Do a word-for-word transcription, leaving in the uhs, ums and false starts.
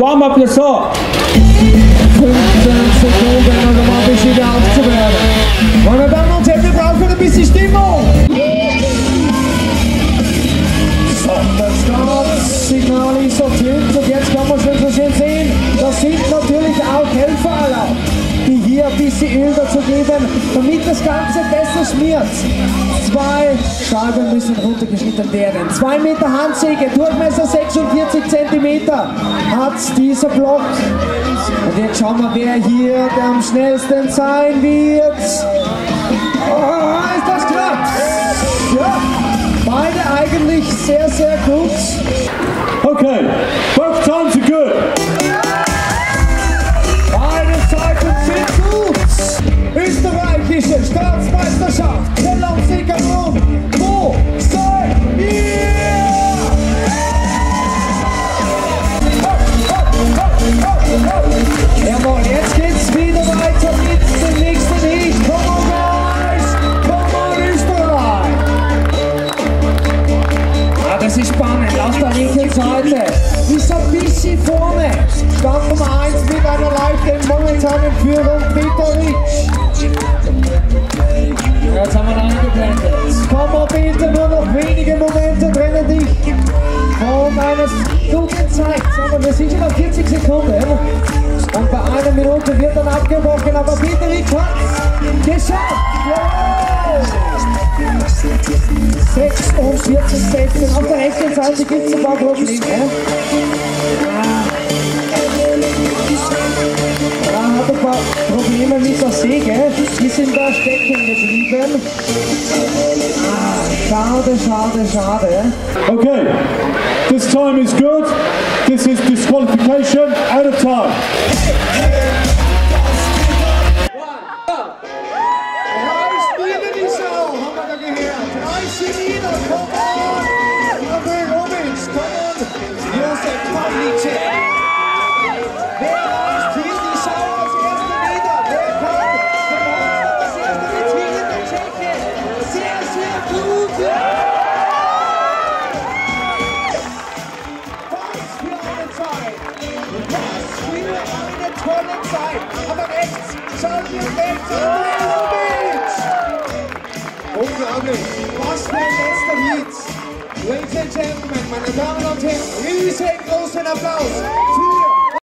Warm-up ist so. fünfzehn Sekunden, also mal ein bisschen wieder aufzuwärmen. Meine Damen und Herren, wir brauchen ein bisschen Stimmung. So, das Startsignal ist sortiert und jetzt kann man schon so schön sehen, das sind natürlich auch Helfer erlaubt, die hier ein bisschen Öl dazu geben, damit das Ganze besser schmiert. Zwei Scheiben müssen runtergeschnitten werden. zwei Meter Handsäge, Durchmesser sechsundvierzig Zentimeter hat dieser Block. Und jetzt schauen wir, wer hier der am schnellsten sein wird. Oh, ist das knapp? Ja, beide eigentlich sehr, sehr gut. Okay, both times are good. Beide Seiten sind gut. Österreichische Staatsmeisterschaft. Der Langsieger Rum. Wo seid ihr? Jawohl, jetzt geht's wieder weiter mit dem nächsten Lied. Come on, guys! Come on, Österreich! Ja, das ist spannend. Auf der linken Seite ist ein bisschen vorne. Stand Nummer eins mit einer leichten momentanen Führung, Peter Ritsch. Jetzt haben wir noch eingeblendet. Komm mal bitte, nur noch wenige Momente trennen dich von einer guten Zeit. Aber wir sind schon noch vierzig Sekunden. Und bei einer Minute wird dann abgebrochen, aber Peter Ritsch hat's geschafft. Wow. sechsundvierzig sechzehn. Auf der rechten Seite gibt es ein paar Probleme. Er hat ein paar Probleme mit der Säge, die sind da stecken geblieben. Ah, schade, schade, schade. Okay, this time is good. This is disqualification out of time. Reißt nieder die Sau, haben wir da gehört. Reiß sie nieder, komm on! Robin Robins, komm on! Josef Pavlicek. Wer reißt hier die Sau als Erster nieder? Wer kann als Erster die zwingende Tscheche? Sehr, sehr gut! Was für eine Zeit! Was für eine tolle Zeit! Aber rechts, schaut ihr rechts, Robin Robins! Unglaublich! Was für ein letzter Hit! Ladies and Gentlemen, meine Damen und Herren, riesengroßen Applaus für